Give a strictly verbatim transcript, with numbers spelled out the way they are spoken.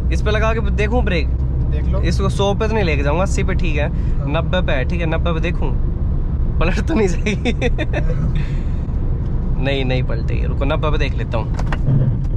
इस पे लगा के देखूं ब्रेक? देख लो। इसको सौ पे तो नहीं लेके जाऊंगा, अस्सी पे ठीक है, नब्बे पे है, ठीक है नब्बे पे देखूं पलट तो नहीं जाएगी। नहीं नहीं पलटेगी, रुको नब्बे पे देख लेता हूँ।